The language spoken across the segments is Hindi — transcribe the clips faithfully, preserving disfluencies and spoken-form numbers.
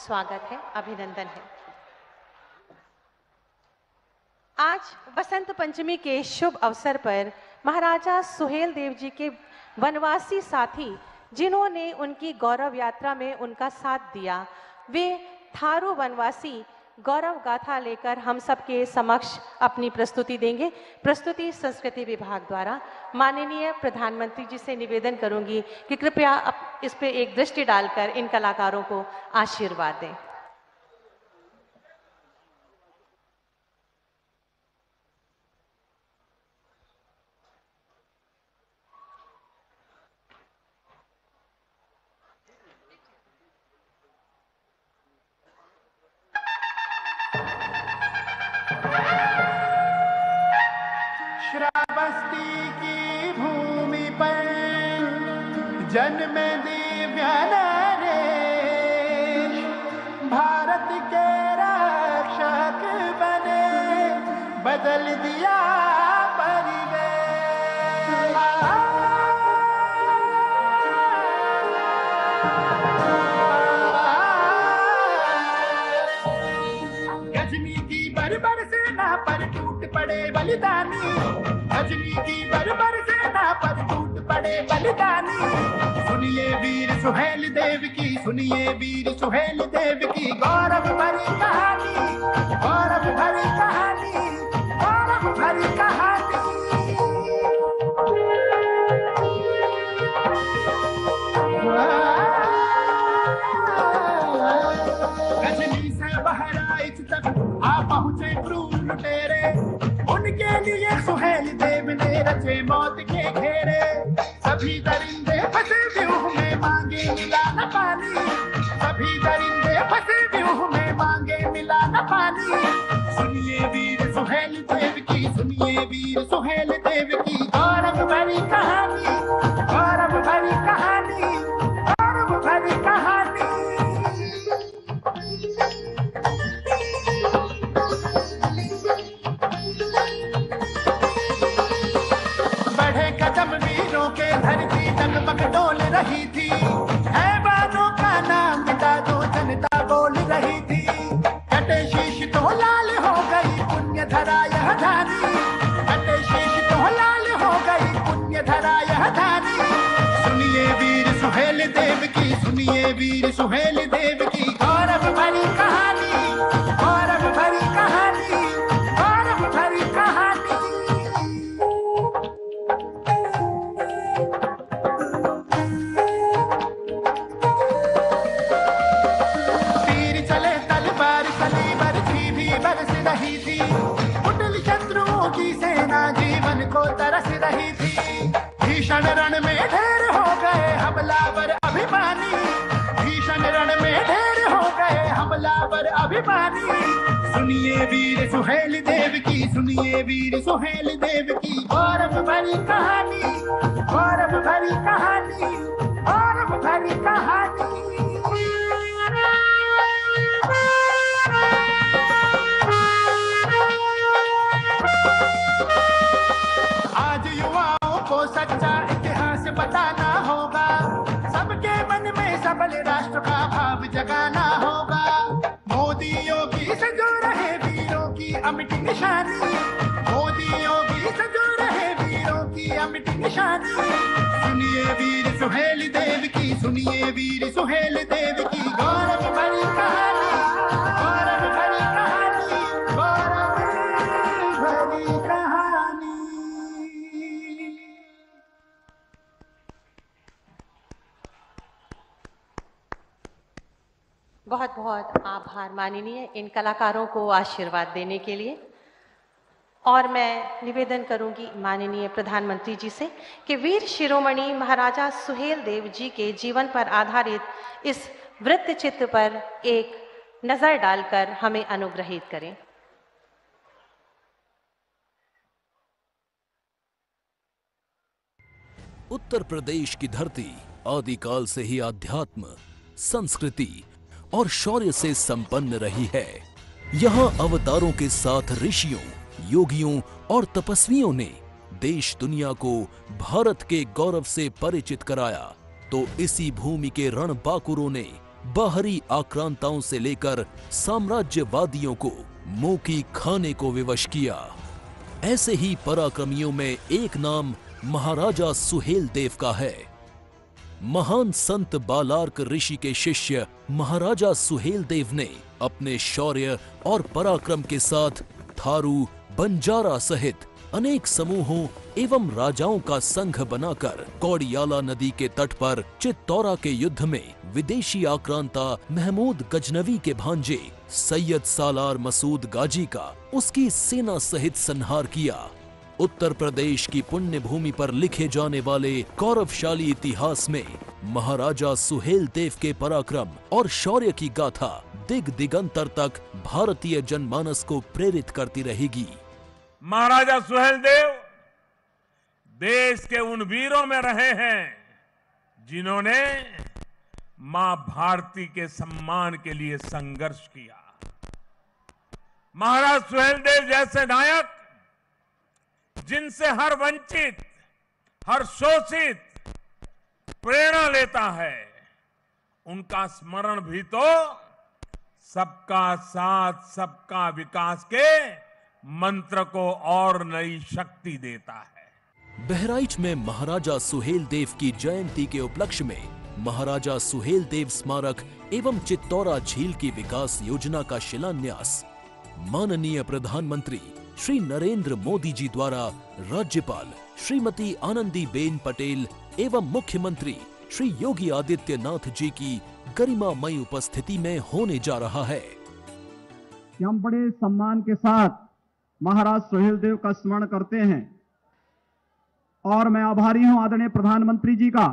स्वागत है, अभिनंदन है। आज बसंत पंचमी के शुभ अवसर पर महाराजा सुहेल देव जी के वनवासी साथी, जिन्होंने उनकी गौरव यात्रा में उनका साथ दिया, वे थारू वनवासी गौरव गाथा लेकर हम सबके समक्ष अपनी प्रस्तुति देंगे। प्रस्तुति संस्कृति विभाग द्वारा। माननीय प्रधानमंत्री जी से निवेदन करूंगी कि कृपया इस पे एक दृष्टि डालकर इन कलाकारों को आशीर्वाद दें। श्रावस्ती की भूमि पर जन्म दिव्य नरेश, भारत के रक्षक बने, बदल दिया गजनी की बर्बर सेना पर टूट पड़े बलिदानी, गजनी की बर्बर सेना पर टूट पड़े बलिदानी। सुनिए वीर सुहेल देव की, सुनिए वीर सुहेल देव की गौरव भरी कहानी, गौरव भरी कहानी, गौरव भरी कहानी। गजनी से बहराइच तक आ पहुंचे क्रूर लुटेरे, उनके लिए सुहेल देव ने रचे मौत के घेरे। सभी दरिंदे फंसे व्यूह में मांगे मिला न पानी, सभी दरिंदे फंसे व्यूह में मांगे मिला न पानी। सुनिए वीर सुहेल देव की, सुनिए वीर सुहेल देव की गौरव भरी कहानी, गौरव भरी कहानी, गौरव भरी कहानी। कदम वीरों के धरती डगमग डोल रही थी, ऐवानों का नाम मिटा दो जनता बोल रही थी। कटे शीश तो लाल हो गई पुण्य धरा यह धानी, कटे शीश तो लाल हो गई पुण्य धरा यह धानी। सुनिए वीर सुहेल देव की, सुनिए वीर सुहेल देव की गौरव भरी कहानी, गौरव भरी कहानी, गौरव भरी कहानी। बरस रही थी कुटिल शत्रुओं की सेना जीवन को तरस रही थी। भीषण रण में ढेर हो गए हमलावर अभिमानी, भीषण रण में ढेर हो गए हमलावर अभिमानी। सुनिए वीर सुहेल देव की, सुनिए वीर सुहेल देव की गौरव भरी कहानी, गौरव भरी कहानी, गौरव भरी कहानी। आज युवाओं को सच्चा इतिहास बताना होगा, सबके मन में सबल राष्ट्र का भाव जगाना होगा। मोदी योगी सजो रहे वीरों की अमिट निशानी, मोदी योगी सजो रहे वीरों की अमिट निशानी। सुनिए वीर सुहेल देव की, सुनिए वीर सुहेल देव की गौरव भरी कहानी, गौरव भरी कहानी, गौरव भरी कहानी। बहुत बहुत आभार माननीय इन कलाकारों को आशीर्वाद देने के लिए। और मैं निवेदन करूंगी माननीय प्रधानमंत्री जी से कि वीर शिरोमणि महाराजा सुहेल देव जी के जीवन पर आधारित इस वृत्त चित्र पर एक नजर डालकर हमें अनुग्रहित करें। उत्तर प्रदेश की धरती आदिकाल से ही आध्यात्म, संस्कृति और शौर्य से संपन्न रही है। यहाँ अवतारों के साथ ऋषियों, योगियों और तपस्वियों ने देश दुनिया को भारत के गौरव से परिचित कराया, तो इसी भूमि के रणबांकुरों ने बाहरी आक्रांताओं से लेकर साम्राज्यवादियों को मुंह की खाने को विवश किया। ऐसे ही पराक्रमियों में एक नाम महाराजा सुहेलदेव का है। महान संत बालार्क ऋषि के शिष्य महाराजा सुहेलदेव ने अपने शौर्य और पराक्रम के साथ थारू, बंजारा सहित अनेक समूहों एवं राजाओं का संघ बनाकर कौड़ियाला नदी के तट पर चित्तौरा के युद्ध में विदेशी आक्रांता महमूद गजनवी के भांजे सैयद सालार मसूद गाजी का उसकी सेना सहित संहार किया। उत्तर प्रदेश की पुण्य भूमि पर लिखे जाने वाले गौरवशाली इतिहास में महाराजा सुहेलदेव के पराक्रम और शौर्य की गाथा दिग दिगंतर तक भारतीय जनमानस को प्रेरित करती रहेगी। महाराजा सुहेलदेव देश के उन वीरों में रहे हैं जिन्होंने मां भारती के सम्मान के लिए संघर्ष किया। महाराज सुहेलदेव जैसे नायक जिनसे हर वंचित, हर शोषित प्रेरणा लेता है, उनका स्मरण भी तो सबका साथ सबका विकास के मंत्र को और नई शक्ति देता है। बहराइच में महाराजा सुहेलदेव की जयंती के उपलक्ष्य में महाराजा सुहेलदेव स्मारक एवं चित्तौरा झील की विकास योजना का शिलान्यास माननीय प्रधानमंत्री श्री नरेंद्र मोदी जी द्वारा राज्यपाल श्रीमती आनंदीबेन पटेल एवं मुख्यमंत्री श्री योगी आदित्यनाथ जी की गरिमामयी उपस्थिति में होने जा रहा है। हम बड़े सम्मान के साथ महाराज सुहेलदेव का स्मरण करते हैं और मैं आभारी हूं आदरणीय प्रधानमंत्री जी का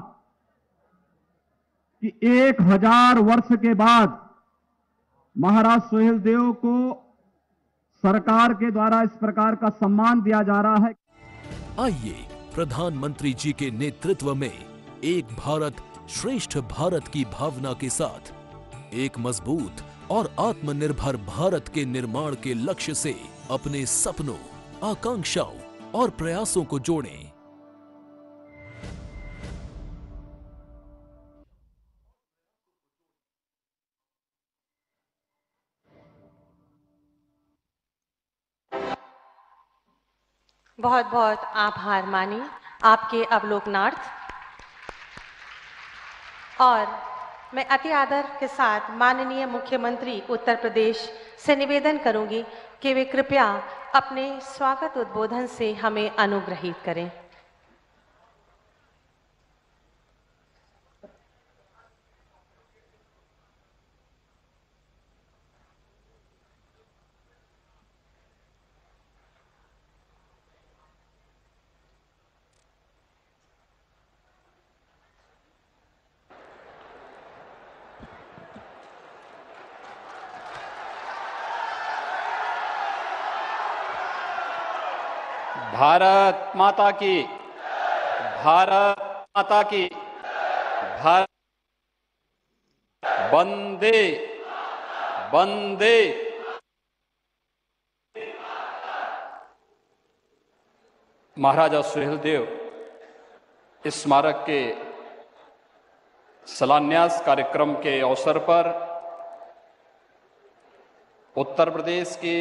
कि एक हजार वर्ष के बाद महाराज सुहेलदेव को सरकार के द्वारा इस प्रकार का सम्मान दिया जा रहा है। आइए प्रधानमंत्री जी के नेतृत्व में एक भारत श्रेष्ठ भारत की भावना के साथ एक मजबूत और आत्मनिर्भर भारत के निर्माण के लक्ष्य से अपने सपनों, आकांक्षाओं और प्रयासों को जोड़ें। बहुत बहुत आभार मानी आपके अवलोकनार्थ। और मैं अति आदर के साथ माननीय मुख्यमंत्री उत्तर प्रदेश से निवेदन करूंगी कि वे कृपया अपने स्वागत उद्बोधन से हमें अनुग्रहित करें। भारत माता की, भारत माता की, भारत वंदे वंदे। महाराजा सुहेलदेव स्मारक के शिलान्यास कार्यक्रम के अवसर पर उत्तर प्रदेश के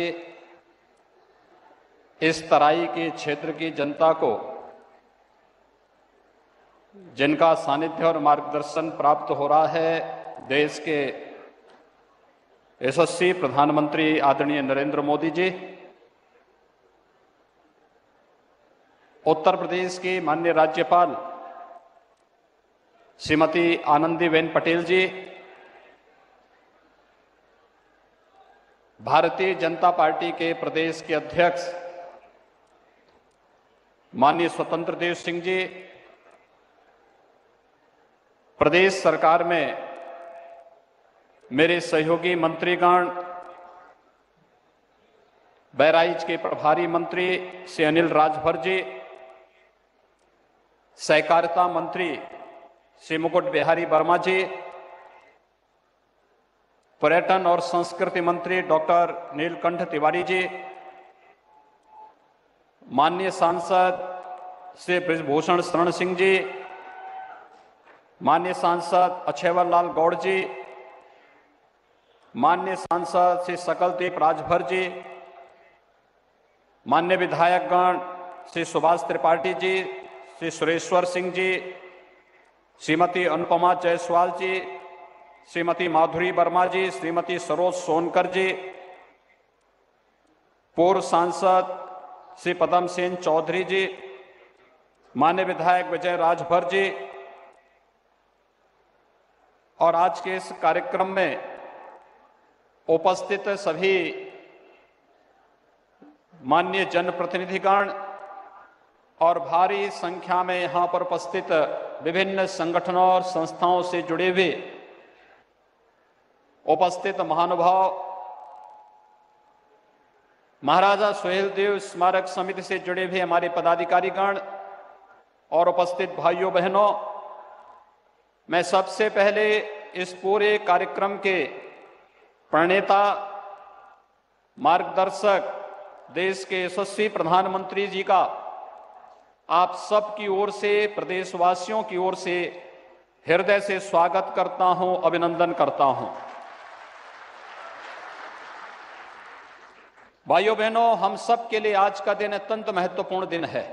इस तराई के क्षेत्र की जनता को जिनका सानिध्य और मार्गदर्शन प्राप्त हो रहा है, देश के यशस्वी प्रधानमंत्री आदरणीय नरेंद्र मोदी जी, उत्तर प्रदेश की माननीय राज्यपाल श्रीमती आनंदीबेन पटेल जी, भारतीय जनता पार्टी के प्रदेश के अध्यक्ष माननीय स्वतंत्र देव सिंह जी, प्रदेश सरकार में मेरे सहयोगी मंत्रीगण, बहराइच के प्रभारी मंत्री श्री अनिल राजभर जी, सहकारिता मंत्री श्री मुकुट बिहारी वर्मा जी, पर्यटन और संस्कृति मंत्री डॉक्टर नीलकंठ तिवारी जी, माननीय सांसद श्री ब्रिजभूषण शरण सिंह जी, माननीय सांसद अक्षयवर लाल गौड़ जी, माननीय सांसद श्री सकलदीप राजभर जी, माननीय विधायकगण श्री सुभाष त्रिपाठी जी, श्री सुरेश्वर सिंह जी, श्रीमती अनुपमा जायसवाल जी, श्रीमती माधुरी वर्मा जी, श्रीमती सरोज सोनकर जी, पूर्व सांसद श्री पदम सेन चौधरी जी, माननीय विधायक विजय राजभर जी, और आज के इस कार्यक्रम में उपस्थित सभी माननीय जनप्रतिनिधिगण और भारी संख्या में यहां पर उपस्थित विभिन्न संगठनों और संस्थाओं से जुड़े हुए उपस्थित महानुभाव, महाराजा सुहेलदेव स्मारक समिति से जुड़े हुए हमारे पदाधिकारीगण और उपस्थित भाइयों बहनों, मैं सबसे पहले इस पूरे कार्यक्रम के प्रणेता, मार्गदर्शक, देश के यशस्वी प्रधानमंत्री जी का आप सब की ओर से, प्रदेशवासियों की ओर से हृदय से स्वागत करता हूं, अभिनंदन करता हूं। भाइयों बहनों, हम सब के लिए आज का दिन अत्यंत महत्वपूर्ण दिन है।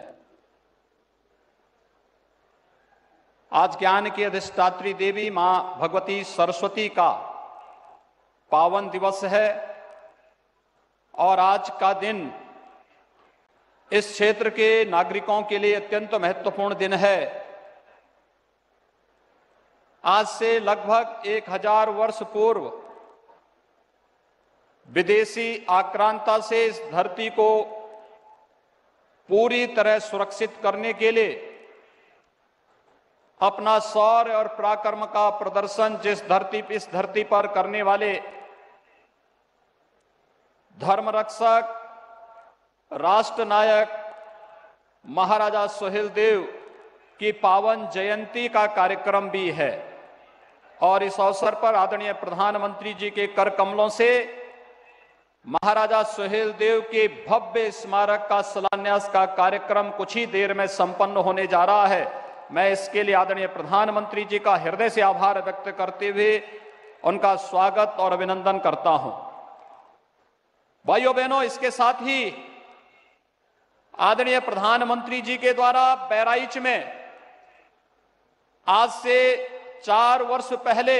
आज ज्ञान की अधिष्ठात्री देवी मां भगवती सरस्वती का पावन दिवस है और आज का दिन इस क्षेत्र के नागरिकों के लिए अत्यंत महत्वपूर्ण दिन है। आज से लगभग एक हजार वर्ष पूर्व विदेशी आक्रांता से इस धरती को पूरी तरह सुरक्षित करने के लिए अपना शौर्य और पराक्रम का प्रदर्शन जिस धरती इस धरती पर करने वाले धर्मरक्षक, राष्ट्र नायक महाराजा सुहेलदेव की पावन जयंती का कार्यक्रम भी है। और इस अवसर पर आदरणीय प्रधानमंत्री जी के कर कमलों से महाराजा सुहेलदेव के भव्य स्मारक का शिलान्यास का कार्यक्रम कुछ ही देर में संपन्न होने जा रहा है। मैं इसके लिए आदरणीय प्रधानमंत्री जी का हृदय से आभार व्यक्त करते हुए उनका स्वागत और अभिनंदन करता हूं। भाइयों बहनों, इसके साथ ही आदरणीय प्रधानमंत्री जी के द्वारा बहराइच में आज से चार वर्ष पहले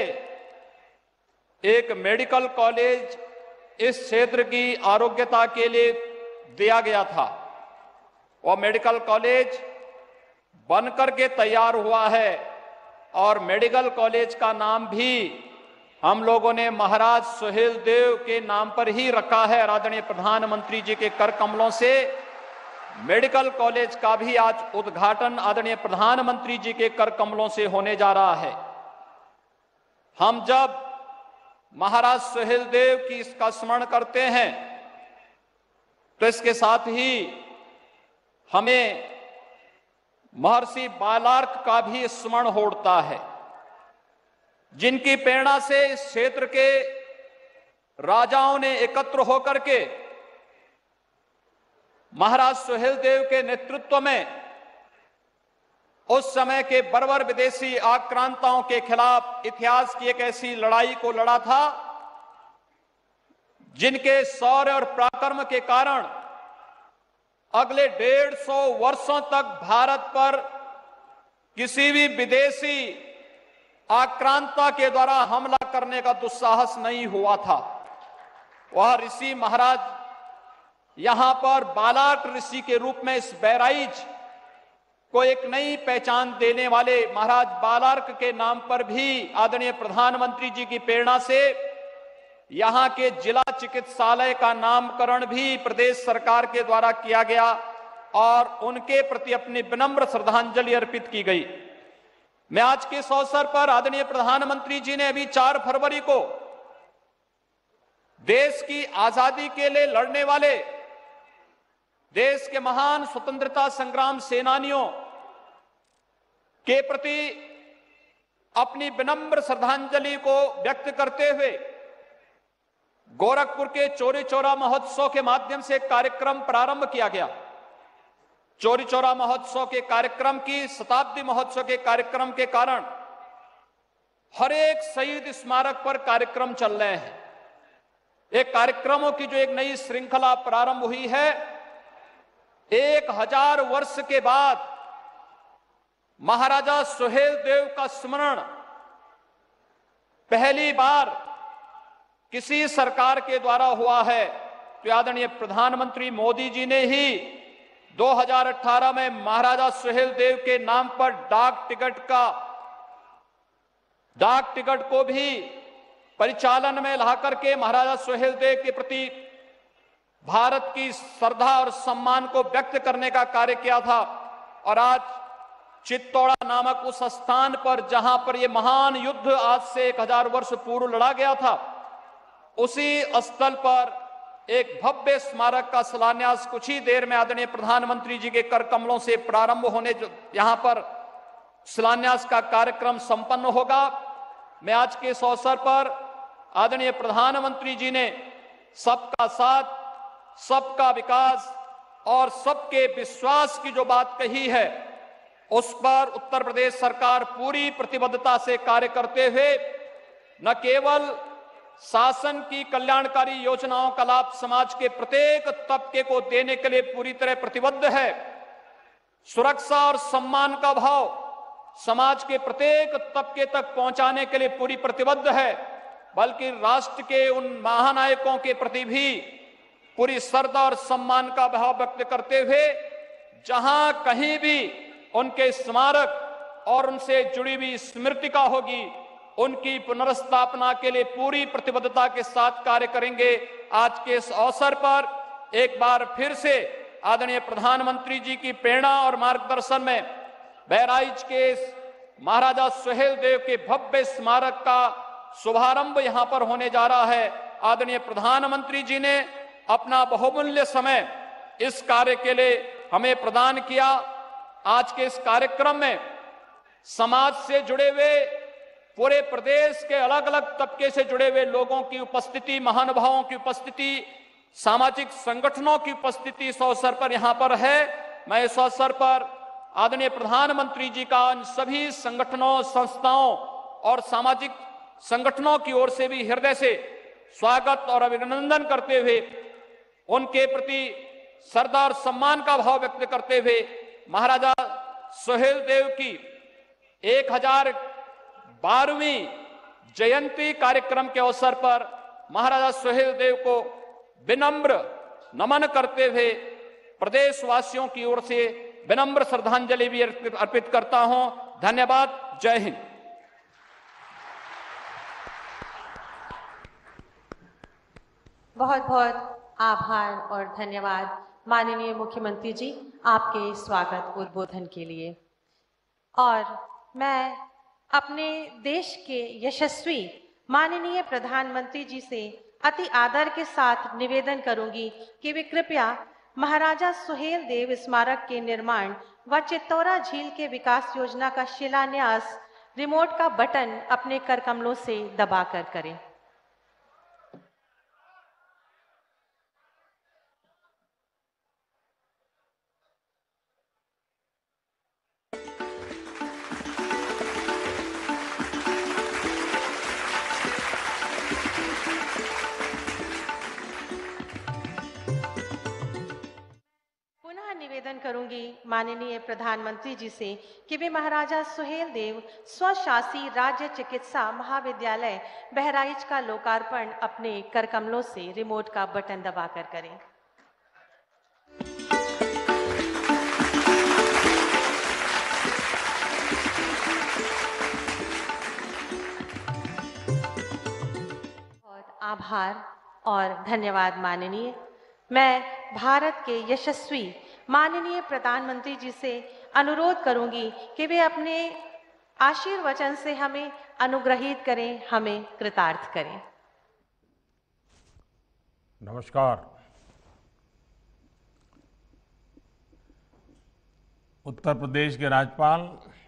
एक मेडिकल कॉलेज इस क्षेत्र की आरोग्यता के लिए दिया गया था। वह मेडिकल कॉलेज बनकर के तैयार हुआ है और मेडिकल कॉलेज का नाम भी हम लोगों ने महाराज सुहेलदेव के नाम पर ही रखा है। आदरणीय प्रधानमंत्री जी के कर कमलों से मेडिकल कॉलेज का भी आज उद्घाटन आदरणीय प्रधानमंत्री जी के कर कमलों से होने जा रहा है। हम जब महाराज सुहेलदेव की इसका स्मरण करते हैं तो इसके साथ ही हमें महर्षि बालार्क का भी स्मरण होता है, जिनकी प्रेरणा से इस क्षेत्र के राजाओं ने एकत्र होकर के महाराज सुहेलदेव के नेतृत्व में उस समय के बर्बर विदेशी आक्रांताओं के खिलाफ इतिहास की एक ऐसी लड़ाई को लड़ा था जिनके शौर्य और पराक्रम के कारण अगले डेढ़ सौ वर्षों तक भारत पर किसी भी विदेशी आक्रांता के द्वारा हमला करने का दुस्साहस नहीं हुआ था। वह ऋषि महाराज यहां पर बालार्क ऋषि के रूप में इस बहराइच को एक नई पहचान देने वाले महाराज बालार्क के नाम पर भी आदरणीय प्रधानमंत्री जी की प्रेरणा से यहां के जिला चिकित्सालय का नामकरण भी प्रदेश सरकार के द्वारा किया गया और उनके प्रति अपनी विनम्र श्रद्धांजलि अर्पित की गई। मैं आज के इस अवसर पर आदरणीय प्रधानमंत्री जी ने अभी चार फरवरी को देश की आजादी के लिए लड़ने वाले देश के महान स्वतंत्रता संग्राम सेनानियों के प्रति अपनी विनम्र श्रद्धांजलि को व्यक्त करते हुए गोरखपुर के चौरी चौरा महोत्सव के माध्यम से कार्यक्रम प्रारंभ किया गया। चौरी चौरा महोत्सव के कार्यक्रम की शताब्दी महोत्सव के कार्यक्रम के कारण हर एक शहीद स्मारक पर कार्यक्रम चल रहे हैं। एक कार्यक्रमों की जो एक नई श्रृंखला प्रारंभ हुई है। एक हजार वर्ष के बाद महाराजा सुहेलदेव का स्मरण पहली बार किसी सरकार के द्वारा हुआ है, तो आदरणीय प्रधानमंत्री मोदी जी ने ही दो हज़ार अठारह में महाराजा सुहेलदेव के नाम पर डाक टिकट का डाक टिकट को भी परिचालन में ला करके महाराजा सुहेलदेव के प्रति भारत की श्रद्धा और सम्मान को व्यक्त करने का कार्य किया था। और आज चित्तौड़ा नामक उस स्थान पर जहां पर यह महान युद्ध आज से एक हजार वर्ष पूर्व लड़ा गया था, उसी स्थल पर एक भव्य स्मारक का शिलान्यास कुछ ही देर में आदरणीय प्रधानमंत्री जी के कर कमलों से प्रारंभ होने जो यहां पर शिलान्यास का कार्यक्रम संपन्न होगा। मैं आज के इस अवसर पर आदरणीय प्रधानमंत्री जी ने सबका साथ, सबका विकास और सबके विश्वास की जो बात कही है, उस पर उत्तर प्रदेश सरकार पूरी प्रतिबद्धता से कार्य करते हुए न केवल शासन की कल्याणकारी योजनाओं का लाभ समाज के प्रत्येक तबके को देने के लिए पूरी तरह प्रतिबद्ध है, सुरक्षा और सम्मान का भाव समाज के प्रत्येक तबके तक पहुंचाने के लिए पूरी प्रतिबद्ध है, बल्कि राष्ट्र के उन महानायकों के प्रति भी पूरी श्रद्धा और सम्मान का भाव व्यक्त करते हुए जहां कहीं भी उनके स्मारक और उनसे जुड़ी हुई स्मृतिका होगी, उनकी पुनर्स्थापना के लिए पूरी प्रतिबद्धता के साथ कार्य करेंगे। आज के इस अवसर पर एक बार फिर से आदरणीय प्रधानमंत्री जी की प्रेरणा और मार्गदर्शन में बहराइच के महाराजा सुहेलदेव के भव्य स्मारक का शुभारंभ यहां पर होने जा रहा है। आदरणीय प्रधानमंत्री जी ने अपना बहुमूल्य समय इस कार्य के लिए हमें प्रदान किया। आज के इस कार्यक्रम में समाज से जुड़े हुए पूरे प्रदेश के अलग अलग तबके से जुड़े हुए लोगों की उपस्थिति, महानुभावों की उपस्थिति, सामाजिक संगठनों की उपस्थिति इस अवसर पर यहां पर है। मैं इस अवसर पर आदरणीय प्रधानमंत्री जी का उन सभी संगठनों, संस्थाओं और सामाजिक संगठनों की ओर से भी हृदय से स्वागत और अभिनंदन करते हुए उनके प्रति श्रद्धा और सम्मान का भाव व्यक्त करते हुए महाराजा सुहेलदेव की एक हजार बारहवीं जयंती कार्यक्रम के अवसर पर महाराजा सुहेलदेव को विनम्र नमन करते हुए प्रदेशवासियों की ओर से विनम्र श्रद्धांजलि भी अर्पित करता हूं। धन्यवाद। जय हिंद। बहुत बहुत आभार और धन्यवाद माननीय मुख्यमंत्री जी आपके स्वागत उद्बोधन के लिए। और मैं अपने देश के यशस्वी माननीय प्रधानमंत्री जी से अति आदर के साथ निवेदन करूंगी कि वे कृपया महाराजा सुहेलदेव स्मारक के निर्माण व चित्तौरा झील के विकास योजना का शिलान्यास रिमोट का बटन अपने कर कमलों से दबाकर करें। निवेदन करूंगी माननीय प्रधानमंत्री जी से कि वे महाराजा सुहेलदेव स्वशासी राज्य चिकित्सा महाविद्यालय बहराइच का लोकार्पण अपने कर कमलों से रिमोट का बटन दबाकर करें। बहुत आभार और धन्यवाद माननीय। मैं भारत के यशस्वी माननीय प्रधानमंत्री जी से अनुरोध करूंगी कि वे अपने आशीर्वचन से हमें अनुग्रहित करें, हमें कृतार्थ करें। नमस्कार। उत्तर प्रदेश के राज्यपाल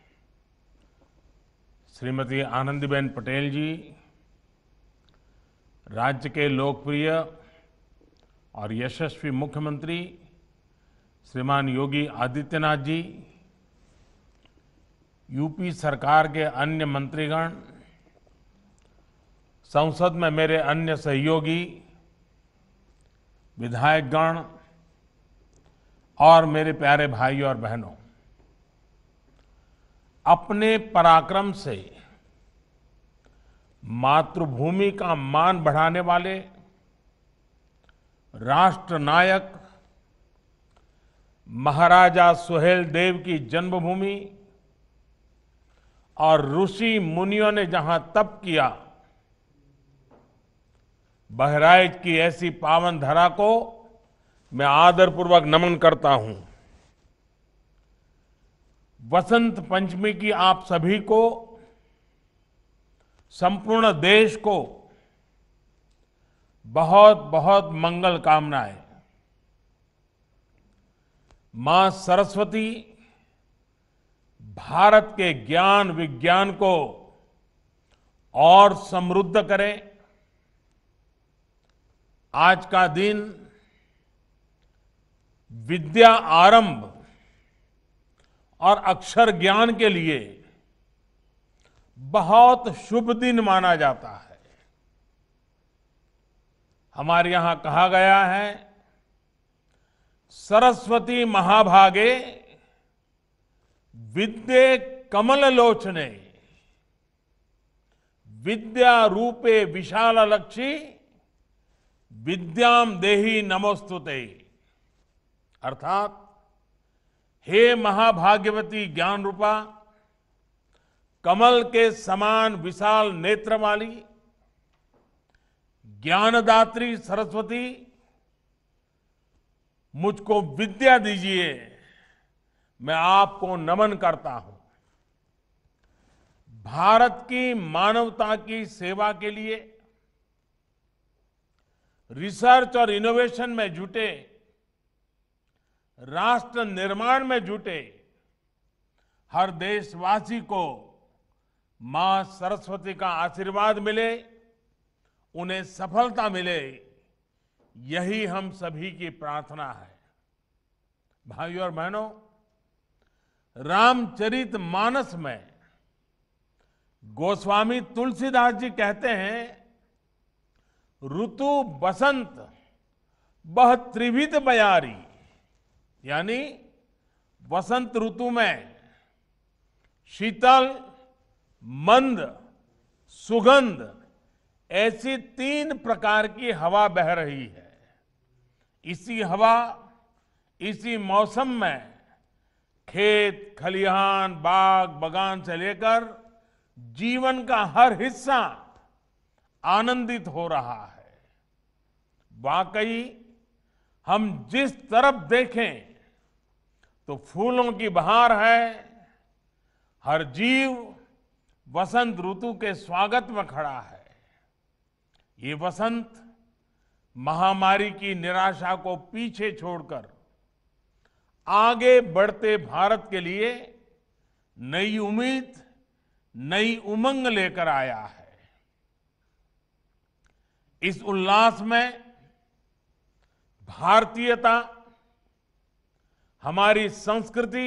श्रीमती आनंदीबेन पटेल जी, राज्य के लोकप्रिय और यशस्वी मुख्यमंत्री श्रीमान योगी आदित्यनाथ जी, यूपी सरकार के अन्य मंत्रीगण, संसद में मेरे अन्य सहयोगी विधायकगण और मेरे प्यारे भाई और बहनों, अपने पराक्रम से मातृभूमि का मान बढ़ाने वाले राष्ट्र नायक महाराजा सुहेलदेव की जन्मभूमि और ऋषि मुनियों ने जहां तप किया, बहराइच की ऐसी पावन धरा को मैं आदरपूर्वक नमन करता हूं। वसंत पंचमी की आप सभी को, संपूर्ण देश को बहुत बहुत मंगल कामनाएं। मां सरस्वती भारत के ज्ञान विज्ञान को और समृद्ध करें। आज का दिन विद्या आरंभ और अक्षर ज्ञान के लिए बहुत शुभ दिन माना जाता है। हमारे यहां कहा गया है, सरस्वती महाभागे विद्ये कमल लोचने, विद्या रूपे विशाल लक्षी, विद्याम देहि नमोस्तुते। अर्थात, हे महाभाग्यवती ज्ञान रूपा, कमल के समान विशाल नेत्र वाली ज्ञानदात्री सरस्वती, मुझको विद्या दीजिए, मैं आपको नमन करता हूं। भारत की मानवता की सेवा के लिए रिसर्च और इनोवेशन में जुटे, राष्ट्र निर्माण में जुटे हर देशवासी को मां सरस्वती का आशीर्वाद मिले, उन्हें सफलता मिले, यही हम सभी की प्रार्थना है। भाइयों और बहनों, रामचरित मानस में गोस्वामी तुलसीदास जी कहते हैं, ऋतु बसंत बह त्रिविध बयारी, यानी वसंत ऋतु में शीतल, मंद, सुगंध ऐसी तीन प्रकार की हवा बह रही है। इसी हवा, इसी मौसम में खेत, खलिहान, बाग, बगान से लेकर जीवन का हर हिस्सा आनंदित हो रहा है। वाकई हम जिस तरफ देखें तो फूलों की बहार है। हर जीव वसंत ऋतु के स्वागत में खड़ा है। ये वसंत महामारी की निराशा को पीछे छोड़कर आगे बढ़ते भारत के लिए नई उम्मीद, नई उमंग लेकर आया है। इस उल्लास में भारतीयता, हमारी संस्कृति,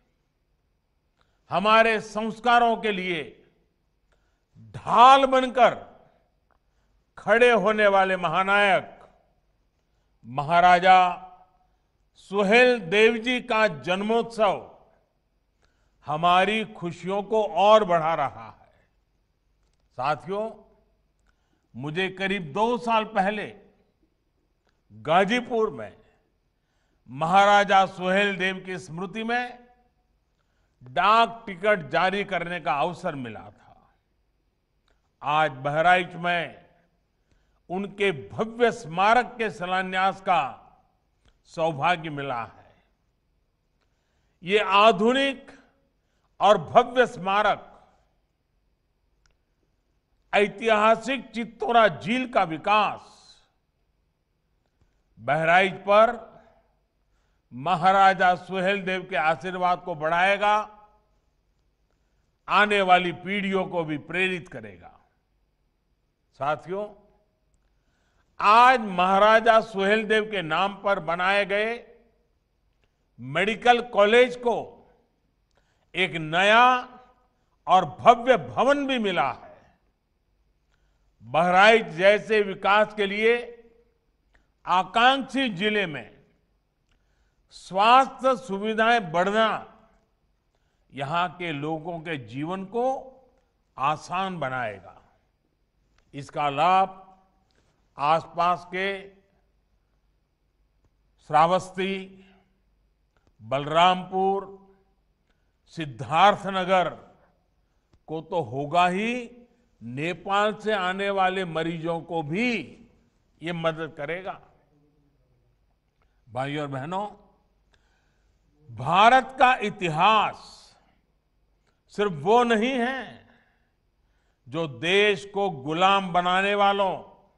हमारे संस्कारों के लिए ढाल बनकर खड़े होने वाले महानायक महाराजा सुहेलदेव जी का जन्मोत्सव हमारी खुशियों को और बढ़ा रहा है। साथियों, मुझे करीब दो साल पहले गाजीपुर में महाराजा सुहेलदेव की स्मृति में डाक टिकट जारी करने का अवसर मिला था। आज बहराइच में उनके भव्य स्मारक के शिलान्यास का सौभाग्य मिला है। ये आधुनिक और भव्य स्मारक ऐतिहासिक चित्तौरा झील का विकास बहराइच पर महाराजा सुहेलदेव के आशीर्वाद को बढ़ाएगा, आने वाली पीढ़ियों को भी प्रेरित करेगा। साथियों, आज महाराजा सुहेलदेव के नाम पर बनाए गए मेडिकल कॉलेज को एक नया और भव्य भवन भी मिला है। बहराइच जैसे विकास के लिए आकांक्षी जिले में स्वास्थ्य सुविधाएं बढ़ना यहां के लोगों के जीवन को आसान बनाएगा। इसका लाभ आसपास के श्रावस्ती, बलरामपुर, सिद्धार्थनगर को तो होगा ही, नेपाल से आने वाले मरीजों को भी ये मदद करेगा। भाइयों और बहनों, भारत का इतिहास सिर्फ वो नहीं है जो देश को गुलाम बनाने वालों,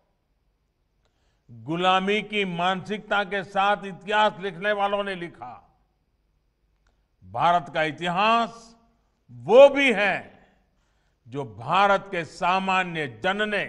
गुलामी की मानसिकता के साथ इतिहास लिखने वालों ने लिखा। भारत का इतिहास वो भी है जो भारत के सामान्य जन ने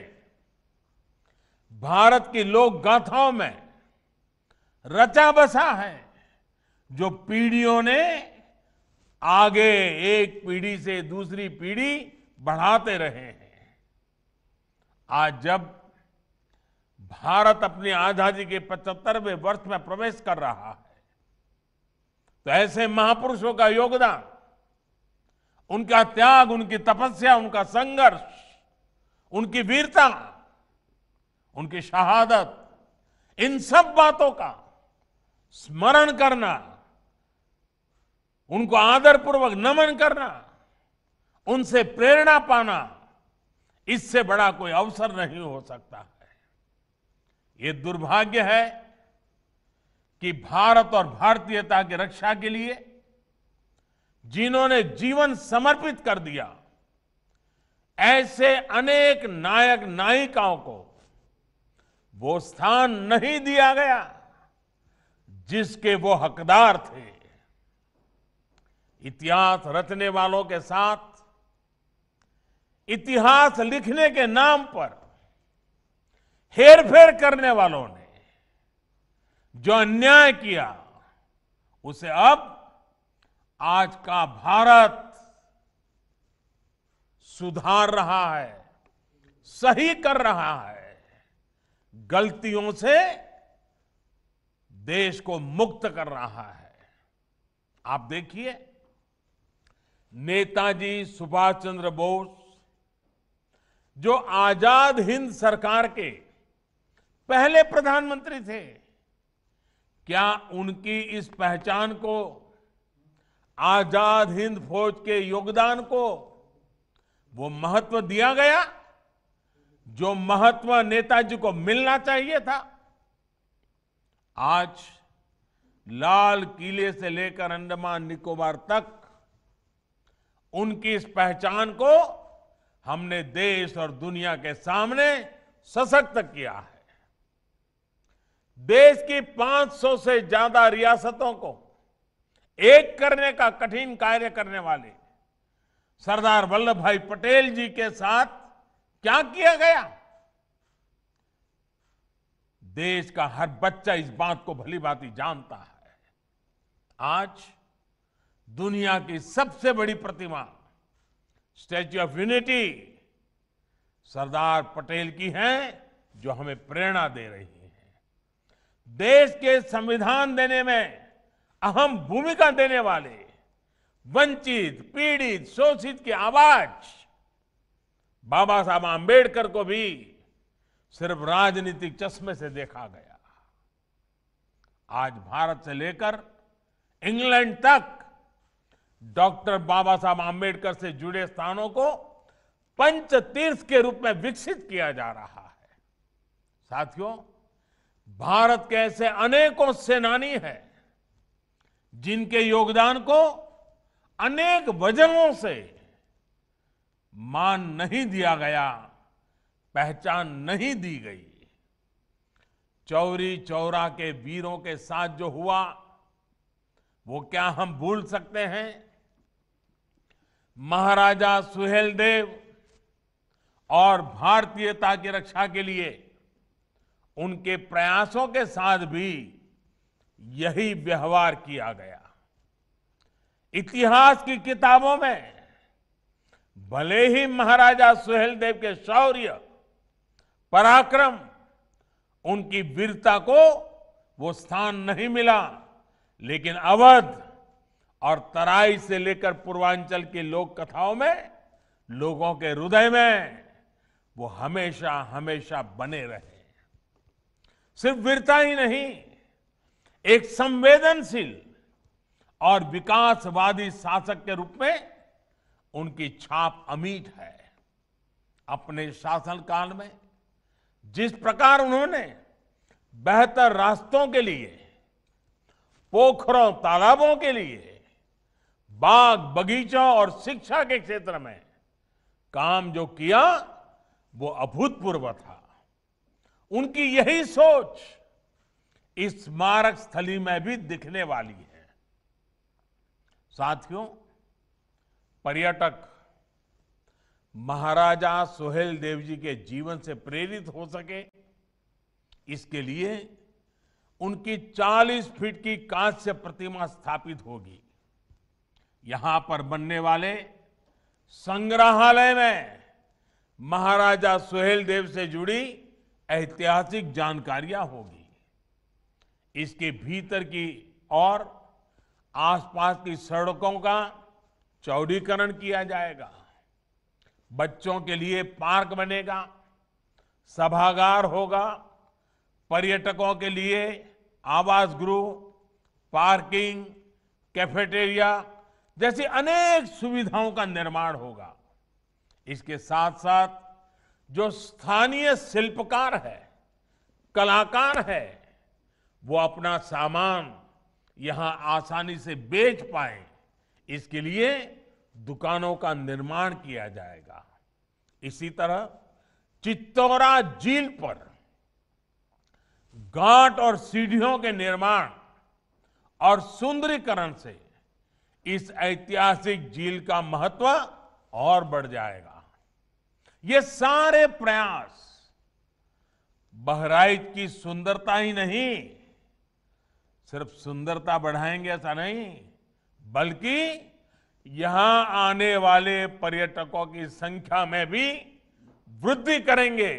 भारत की लोक गाथाओं में रचा बसा है, जो पीढ़ियों ने आगे एक पीढ़ी से दूसरी पीढ़ी बढ़ाते रहे हैं। आज जब भारत अपनी आजादी के पचहत्तरवें वर्ष में प्रवेश कर रहा है, तो ऐसे महापुरुषों का योगदान, उनका त्याग, उनकी तपस्या, उनका संघर्ष, उनकी वीरता, उनकी शहादत, इन सब बातों का स्मरण करना, उनको आदरपूर्वक नमन करना, उनसे प्रेरणा पाना, इससे बड़ा कोई अवसर नहीं हो सकता है। ये दुर्भाग्य है कि भारत और भारतीयता की रक्षा के लिए जिन्होंने जीवन समर्पित कर दिया, ऐसे अनेक नायक नायिकाओं को वो स्थान नहीं दिया गया जिसके वो हकदार थे। इतिहास रचने वालों के साथ इतिहास लिखने के नाम पर हेरफेर करने वालों ने जो अन्याय किया, उसे अब आज का भारत सुधार रहा है, सही कर रहा है, गलतियों से देश को मुक्त कर रहा है। आप देखिए, नेताजी सुभाष चंद्र बोस जो आजाद हिंद सरकार के पहले प्रधानमंत्री थे, क्या उनकी इस पहचान को, आजाद हिंद फौज के योगदान को वो महत्व दिया गया जो महत्व नेताजी को मिलना चाहिए था? आज लाल किले से लेकर अंडमान निकोबार तक उनकी इस पहचान को हमने देश और दुनिया के सामने सशक्त किया है। देश की पाँच सौ से ज्यादा रियासतों को एक करने का कठिन कार्य करने वाले सरदार वल्लभ भाई पटेल जी के साथ क्या किया गया? देश का हर बच्चा इस बात को भली भांति जानता है। आज दुनिया की सबसे बड़ी प्रतिमा statue of unity Sardar Patel की है, जो हमें प्रेरणा दे रही है। देश के संविधान देने में अहम भूमिका देने वाले वंचित, पीड़ित, शोषित की आवाज बाबा साहब आंबेडकर को भी सिर्फ राजनीतिक चश्मे से देखा गया। आज भारत से लेकर इंग्लैंड तक डॉक्टर बाबा साहब आंबेडकर से जुड़े स्थानों को पंच तीर्थ के रूप में विकसित किया जा रहा है। साथियों, भारत के ऐसे अनेकों सेनानी हैं जिनके योगदान को अनेक वजहों से मान नहीं दिया गया, पहचान नहीं दी गई। चौरी चौरा के वीरों के साथ जो हुआ, वो क्या हम भूल सकते हैं? महाराजा सुहेलदेव और भारतीयता की रक्षा के लिए उनके प्रयासों के साथ भी यही व्यवहार किया गया। इतिहास की किताबों में भले ही महाराजा सुहेलदेव के शौर्य, पराक्रम उनकी वीरता को वो स्थान नहीं मिला, लेकिन अवध और तराई से लेकर पूर्वांचल की लोक कथाओं में लोगों के हृदय में वो हमेशा हमेशा बने रहे। सिर्फ वीरता ही नहीं, एक संवेदनशील और विकासवादी शासक के रूप में उनकी छाप अमिट है। अपने शासनकाल में जिस प्रकार उन्होंने बेहतर रास्तों के लिए, पोखरों तालाबों के लिए, बाग बगीचों और शिक्षा के क्षेत्र में काम जो किया वो अभूतपूर्व था। उनकी यही सोच इस स्मारक स्थली में भी दिखने वाली है। साथियों, पर्यटक महाराजा सुहेलदेव जी के जीवन से प्रेरित हो सके, इसके लिए उनकी चालीस फीट की कांस्य प्रतिमा स्थापित होगी। यहां पर बनने वाले संग्रहालय में महाराजा सुहेलदेव से जुड़ी ऐतिहासिक जानकारियां होगी। इसके भीतर की और आसपास की सड़कों का चौड़ीकरण किया जाएगा। बच्चों के लिए पार्क बनेगा, सभागार होगा, पर्यटकों के लिए आवास गृह, पार्किंग, कैफेटेरिया जैसी अनेक सुविधाओं का निर्माण होगा। इसके साथ साथ जो स्थानीय शिल्पकार है, कलाकार है, वो अपना सामान यहां आसानी से बेच पाए, इसके लिए दुकानों का निर्माण किया जाएगा। इसी तरह चित्तौरा झील पर घाट और सीढ़ियों के निर्माण और सुंदरीकरण से इस ऐतिहासिक झील का महत्व और बढ़ जाएगा। ये सारे प्रयास बहराइच की सुंदरता ही नहीं, सिर्फ सुंदरता बढ़ाएंगे ऐसा नहीं, बल्कि यहां आने वाले पर्यटकों की संख्या में भी वृद्धि करेंगे।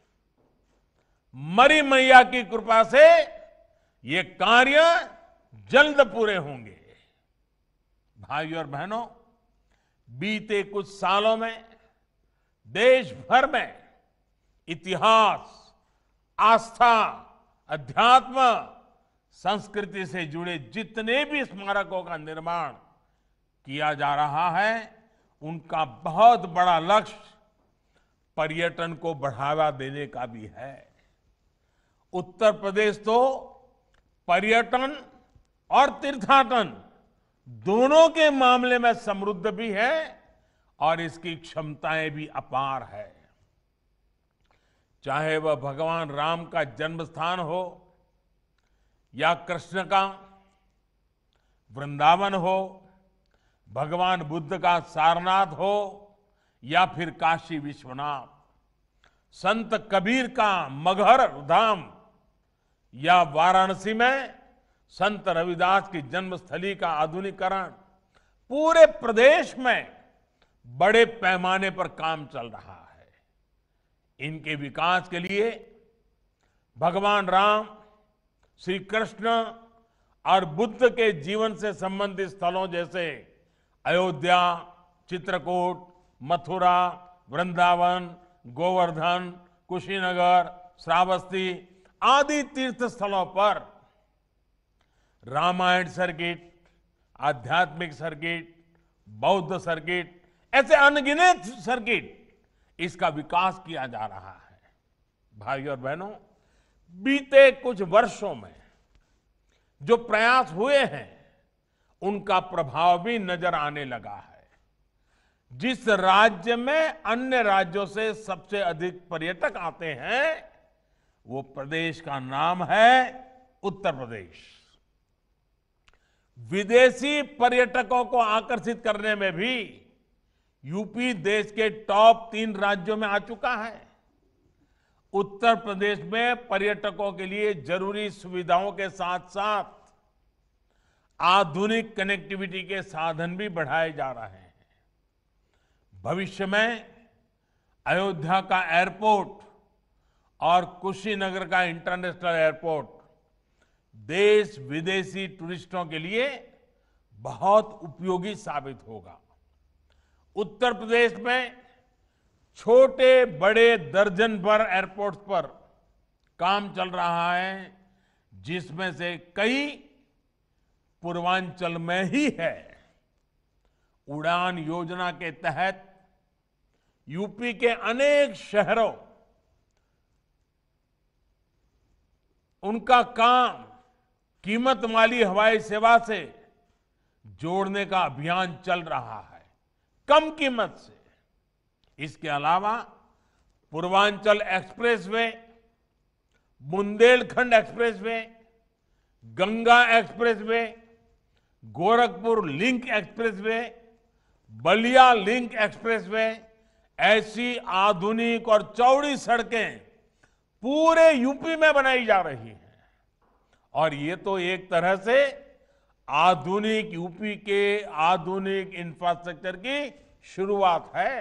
मरी मैया की कृपा से ये कार्य जल्द पूरे होंगे। भाइयों और बहनों, बीते कुछ सालों में देश भर में इतिहास, आस्था, अध्यात्म, संस्कृति से जुड़े जितने भी स्मारकों का निर्माण किया जा रहा है, उनका बहुत बड़ा लक्ष्य पर्यटन को बढ़ावा देने का भी है। उत्तर प्रदेश तो पर्यटन और तीर्थाटन दोनों के मामले में समृद्ध भी है और इसकी क्षमताएं भी अपार है। चाहे वह भगवान राम का जन्म स्थान हो या कृष्ण का वृंदावन हो, भगवान बुद्ध का सारनाथ हो या फिर काशी विश्वनाथ, संत कबीर का मगहर धाम या वाराणसी में संत रविदास की जन्मस्थली का आधुनिकीकरण, पूरे प्रदेश में बड़े पैमाने पर काम चल रहा है। इनके विकास के लिए भगवान राम, श्री कृष्ण और बुद्ध के जीवन से संबंधित स्थलों जैसे अयोध्या, चित्रकूट, मथुरा, वृंदावन, गोवर्धन, कुशीनगर, श्रावस्ती आदि तीर्थ स्थलों पर रामायण सर्किट, आध्यात्मिक सर्किट, बौद्ध सर्किट, ऐसे अनगिनत सर्किट, इसका विकास किया जा रहा है। भाइयों और बहनों, बीते कुछ वर्षों में जो प्रयास हुए हैं, उनका प्रभाव भी नजर आने लगा है। जिस राज्य में अन्य राज्यों से सबसे अधिक पर्यटक आते हैं, वो प्रदेश का नाम है उत्तर प्रदेश। विदेशी पर्यटकों को आकर्षित करने में भी यूपी देश के टॉप तीन राज्यों में आ चुका है। उत्तर प्रदेश में पर्यटकों के लिए जरूरी सुविधाओं के साथ साथ आधुनिक कनेक्टिविटी के साधन भी बढ़ाए जा रहे हैं। भविष्य में अयोध्या का एयरपोर्ट और कुशीनगर का इंटरनेशनल एयरपोर्ट देश विदेशी टूरिस्टों के लिए बहुत उपयोगी साबित होगा। उत्तर प्रदेश में छोटे बड़े दर्जन भर एयरपोर्ट्स पर काम चल रहा है, जिसमें से कई पूर्वांचल में ही है। उड़ान योजना के तहत यूपी के अनेक शहरों उनका काम कीमत वाली हवाई सेवा से जोड़ने का अभियान चल रहा है, कम कीमत से। इसके अलावा Purvanchal expressway, Bundelkhand expressway, Ganga expressway, Gorakhpur link expressway, Ballia link expressway, ऐसी आधुनिक और चौड़ी सड़कें पूरे यूपी में बनाई जा रही हैं। और ये तो एक तरह से आधुनिक यूपी के आधुनिक इंफ्रास्ट्रक्चर की शुरुआत है।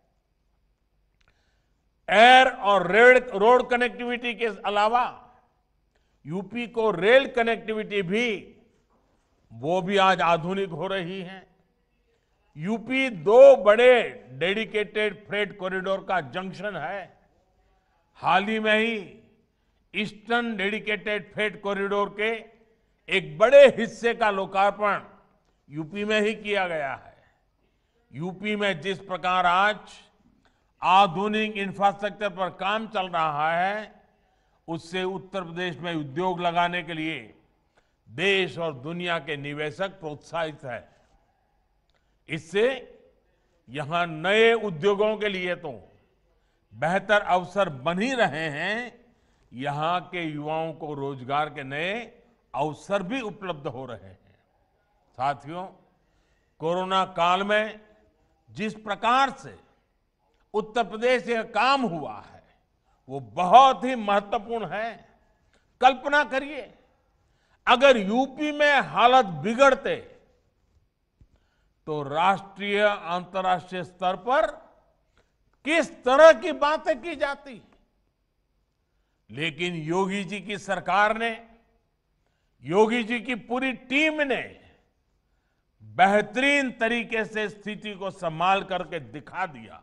एयर और रेल रोड कनेक्टिविटी के अलावा यूपी को रेल कनेक्टिविटी भी वो भी आज आधुनिक हो रही है। यूपी दो बड़े डेडिकेटेड फ्रेट कॉरिडोर का जंक्शन है। हाल ही में ही ईस्टर्न डेडिकेटेड फ्रेट कॉरिडोर के एक बड़े हिस्से का लोकार्पण यूपी में ही किया गया है। यूपी में जिस प्रकार आज आधुनिक इंफ्रास्ट्रक्चर पर काम चल रहा है, उससे उत्तर प्रदेश में उद्योग लगाने के लिए देश और दुनिया के निवेशक प्रोत्साहित है। इससे यहां नए उद्योगों के लिए तो बेहतर अवसर बन ही रहे हैं, यहां के युवाओं को रोजगार के नए अवसर भी उपलब्ध हो रहे हैं। साथियों, कोरोना काल में जिस प्रकार से उत्तर प्रदेश से काम हुआ है वो बहुत ही महत्वपूर्ण है। कल्पना करिए, अगर यूपी में हालत बिगड़ते तो राष्ट्रीय अंतर्राष्ट्रीय स्तर पर किस तरह की बातें की जाती। लेकिन योगी जी की सरकार ने, योगी जी की पूरी टीम ने बेहतरीन तरीके से स्थिति को संभाल करके दिखा दिया।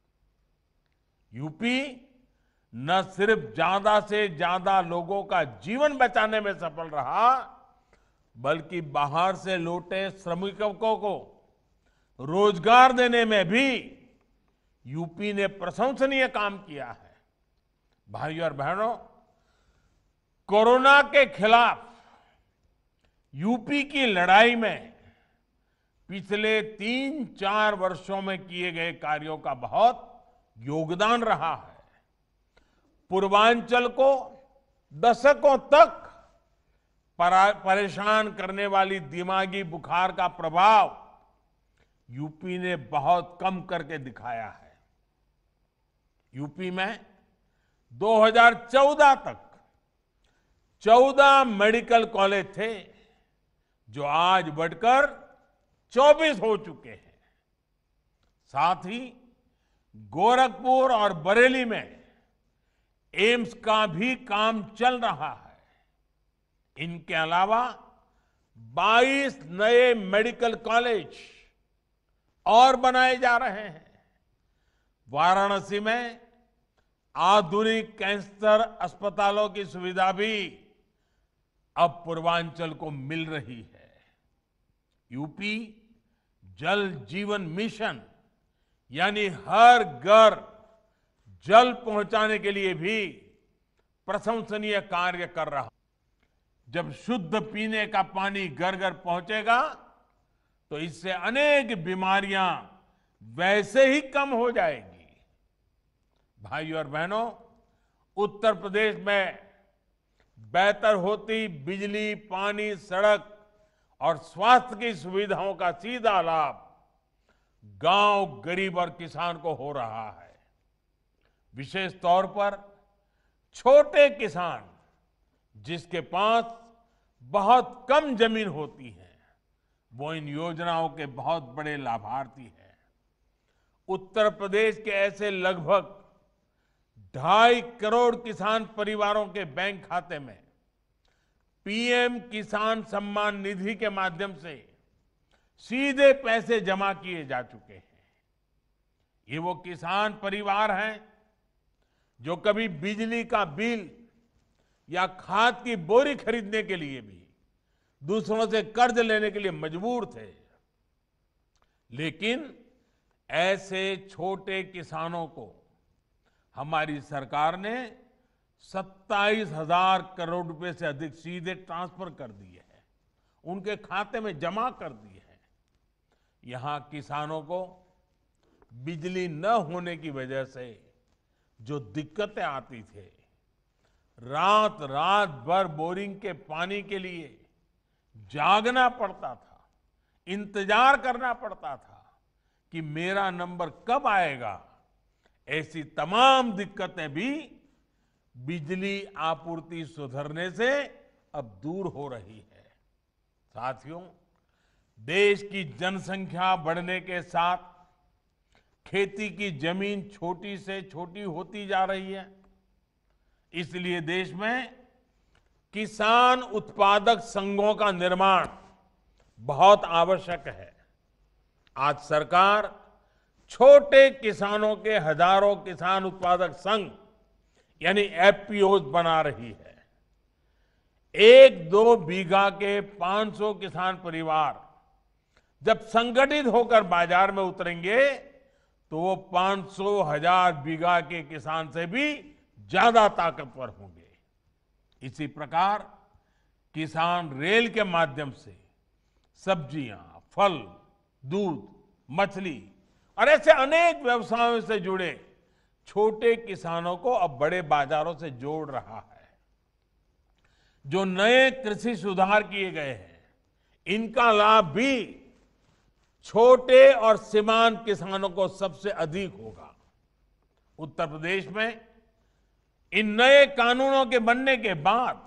यूपी न सिर्फ ज्यादा से ज्यादा लोगों का जीवन बचाने में सफल रहा, बल्कि बाहर से लौटे श्रमिकों को रोजगार देने में भी यूपी ने प्रशंसनीय काम किया है। भाइयों और बहनों, कोरोना के खिलाफ यूपी की लड़ाई में पिछले तीन चार वर्षों में किए गए कार्यों का बहुत योगदान रहा है। पूर्वांचल को दशकों तक परेशान करने वाली दिमागी बुखार का प्रभाव यूपी ने बहुत कम करके दिखाया है। यूपी में दो हज़ार चौदह तक चौदह मेडिकल कॉलेज थे, जो आज बढ़कर चौबीस हो चुके हैं। साथ ही गोरखपुर और बरेली में एम्स का भी काम चल रहा है। इनके अलावा बाईस नए मेडिकल कॉलेज और बनाए जा रहे हैं। वाराणसी में आधुनिक कैंसर अस्पतालों की सुविधा भी अब पूर्वांचल को मिल रही है। यूपी जल जीवन मिशन यानी हर घर जल पहुंचाने के लिए भी प्रशंसनीय कार्य कर रहा है। जब शुद्ध पीने का पानी घर घर पहुंचेगा तो इससे अनेक बीमारियां वैसे ही कम हो जाएगी। भाइयों और बहनों, उत्तर प्रदेश में बेहतर होती बिजली, पानी, सड़क और स्वास्थ्य की सुविधाओं का सीधा लाभ गांव, गरीब और किसान को हो रहा है। विशेष तौर पर छोटे किसान जिसके पास बहुत कम जमीन होती है, वो इन योजनाओं के बहुत बड़े लाभार्थी हैं। उत्तर प्रदेश के ऐसे लगभग ढाई करोड़ किसान परिवारों के बैंक खाते में पीएम किसान सम्मान निधि के माध्यम से सीधे पैसे जमा किए जा चुके हैं। ये वो किसान परिवार हैं जो कभी बिजली का बिल या खाद की बोरी खरीदने के लिए भी दूसरों से कर्ज लेने के लिए मजबूर थे, लेकिन ऐसे छोटे किसानों को हमारी सरकार ने सत्ताईस हजार करोड़ रुपए से अधिक सीधे ट्रांसफर कर दिए हैं, उनके खाते में जमा कर दिए हैं। यहां किसानों को बिजली न होने की वजह से जो दिक्कतें आती थे, रात रात भर बोरिंग के पानी के लिए जागना पड़ता था, इंतजार करना पड़ता था कि मेरा नंबर कब आएगा, ऐसी तमाम दिक्कतें भी बिजली आपूर्ति सुधरने से अब दूर हो रही है। साथियों, देश की जनसंख्या बढ़ने के साथ खेती की जमीन छोटी से छोटी होती जा रही है। इसलिए देश में किसान उत्पादक संघों का निर्माण बहुत आवश्यक है। आज सरकार छोटे किसानों के हजारों किसान उत्पादक संघ यानी एफपीओज बना रही है। एक दो बीघा के पाँच सौ किसान परिवार जब संगठित होकर बाजार में उतरेंगे तो वो पाँच सौ हजार बीघा के किसान से भी ज्यादा ताकतवर होंगे। इसी प्रकार किसान रेल के माध्यम से सब्जियां, फल, दूध, मछली और ऐसे अनेक व्यवसायों से जुड़े छोटे किसानों को अब बड़े बाजारों से जोड़ रहा है। जो नए कृषि सुधार किए गए हैं, इनका लाभ भी छोटे और सीमांत किसानों को सबसे अधिक होगा। उत्तर प्रदेश में इन नए कानूनों के बनने के बाद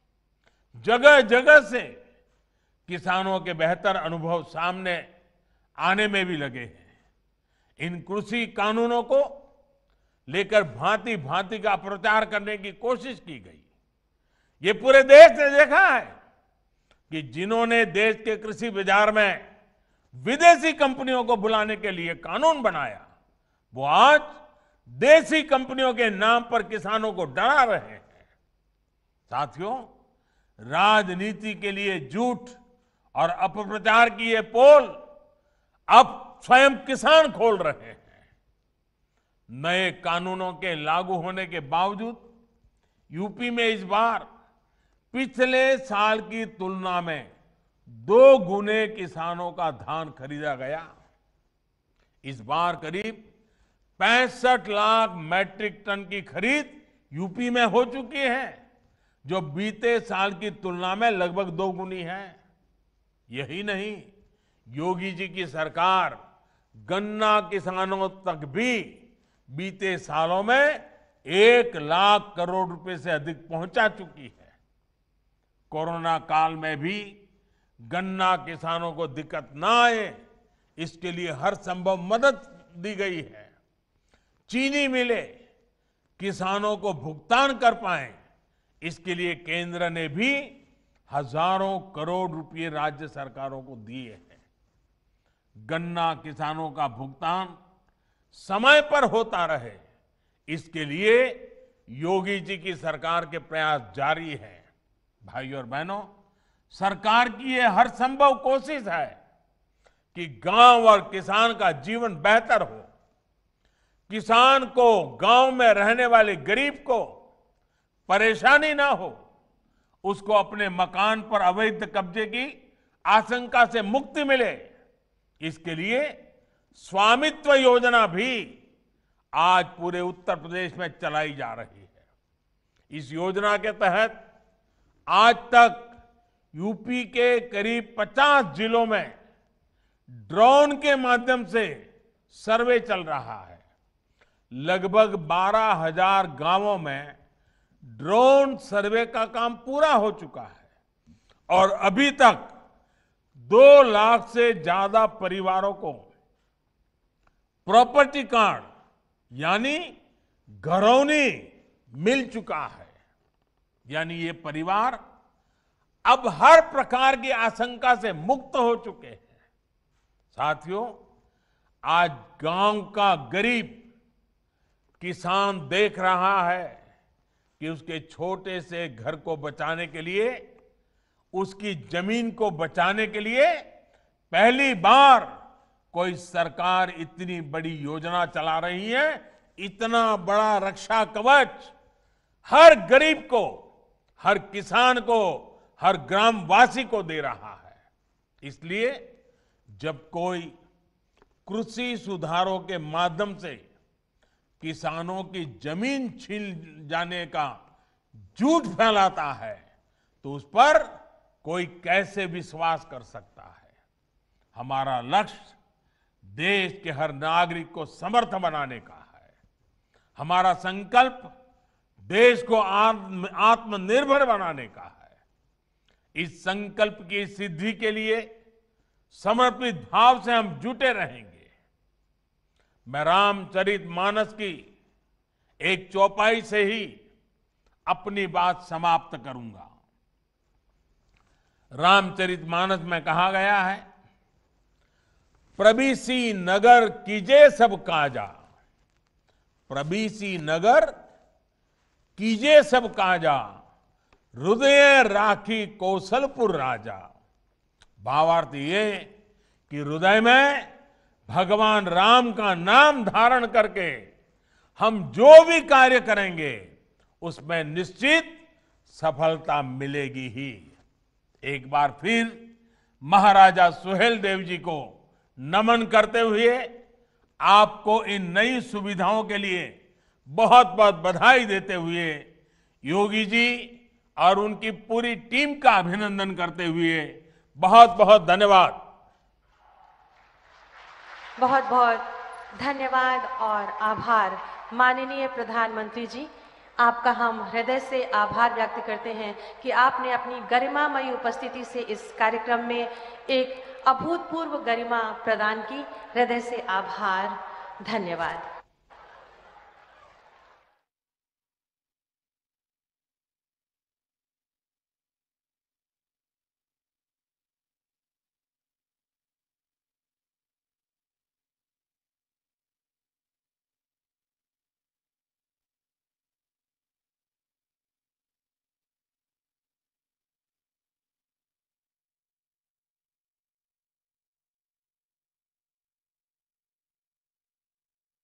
जगह जगह से किसानों के बेहतर अनुभव सामने आने में भी लगे हैं। इन कृषि कानूनों को लेकर भांति भांति का प्रचार करने की कोशिश की गई। ये पूरे देश ने देखा है कि जिन्होंने देश के कृषि बाजार में विदेशी कंपनियों को बुलाने के लिए कानून बनाया, वो आज देसी कंपनियों के नाम पर किसानों को डरा रहे हैं। साथियों, राजनीति के लिए झूठ और अपप्रचार की ये पोल अब स्वयं किसान खोल रहे हैं। नए कानूनों के लागू होने के बावजूद यूपी में इस बार पिछले साल की तुलना में दो गुने किसानों का धान खरीदा गया। इस बार करीब पैंसठ लाख मैट्रिक टन की खरीद यूपी में हो चुकी है, जो बीते साल की तुलना में लगभग दो गुनी है। यही नहीं, योगी जी की सरकार गन्ना किसानों तक भी बीते सालों में एक लाख करोड़ रुपए से अधिक पहुंचा चुकी है। कोरोना काल में भी गन्ना किसानों को दिक्कत ना आए, इसके लिए हर संभव मदद दी गई है। चीनी मिले किसानों को भुगतान कर पाए, इसके लिए केंद्र ने भी हजारों करोड़ रुपए राज्य सरकारों को दिए हैं। गन्ना किसानों का भुगतान समय पर होता रहे, इसके लिए योगी जी की सरकार के प्रयास जारी है। भाइयों और बहनों, सरकार की यह हर संभव कोशिश है कि गांव और किसान का जीवन बेहतर हो। किसान को, गांव में रहने वाले गरीब को परेशानी ना हो, उसको अपने मकान पर अवैध कब्जे की आशंका से मुक्ति मिले, इसके लिए स्वामित्व योजना भी आज पूरे उत्तर प्रदेश में चलाई जा रही है। इस योजना के तहत आज तक यूपी के करीब पचास जिलों में ड्रोन के माध्यम से सर्वे चल रहा है। लगभग बारह हजार गांवों में ड्रोन सर्वे का काम पूरा हो चुका है और अभी तक दो लाख से ज्यादा परिवारों को प्रॉपर्टी कार्ड यानी घरौनी मिल चुका है। यानी ये परिवार अब हर प्रकार की आशंका से मुक्त हो चुके हैं। साथियों, आज गांव का गरीब किसान देख रहा है कि उसके छोटे से घर को बचाने के लिए, उसकी जमीन को बचाने के लिए पहली बार कोई सरकार इतनी बड़ी योजना चला रही है। इतना बड़ा रक्षा कवच हर गरीब को, हर किसान को, हर ग्रामवासी को दे रहा है। इसलिए जब कोई कृषि सुधारों के माध्यम से किसानों की जमीन छीन जाने का झूठ फैलाता है तो उस पर कोई कैसे विश्वास कर सकता है। हमारा लक्ष्य देश के हर नागरिक को समर्थ बनाने का है। हमारा संकल्प देश को आत्म आत्मनिर्भर बनाने का है। इस संकल्प की सिद्धि के लिए समर्पित भाव से हम जुटे रहेंगे। मैं रामचरितमानस की एक चौपाई से ही अपनी बात समाप्त करूंगा। रामचरितमानस में कहा गया है, प्रबीसी नगर कीजे सब काजा, प्रबीसी नगर कीजे सब काजा, हृदय राखी कौशलपुर राजा। भावार्थ ये कि हृदय में भगवान राम का नाम धारण करके हम जो भी कार्य करेंगे उसमें निश्चित सफलता मिलेगी ही। एक बार फिर महाराजा सुहेलदेव जी को नमन करते हुए आपको इन नई सुविधाओं के लिए बहुत बहुत बधाई देते हुए योगी जी और उनकी पूरी टीम का अभिनंदन करते हुए बहुत बहुत धन्यवाद। बहुत बहुत धन्यवाद और आभार माननीय प्रधानमंत्री जी। आपका हम हृदय से आभार व्यक्त करते हैं कि आपने अपनी गरिमामयी उपस्थिति से इस कार्यक्रम में एक अभूतपूर्व गरिमा प्रदान की। हृदय से आभार, धन्यवाद।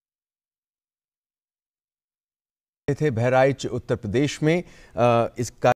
थे बहराइच उत्तर प्रदेश में। इसका